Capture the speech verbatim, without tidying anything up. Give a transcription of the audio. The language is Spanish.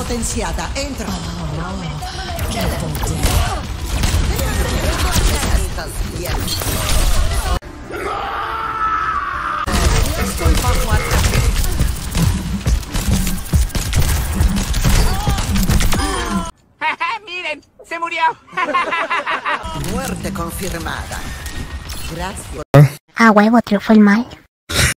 potenziata. Entra. ¡Qué tontería! Estás bien. Estoy bajo ataque. ¡Miren! ¡Se murió! Muerte confirmada. Gracias. A huevo triunfó el mal.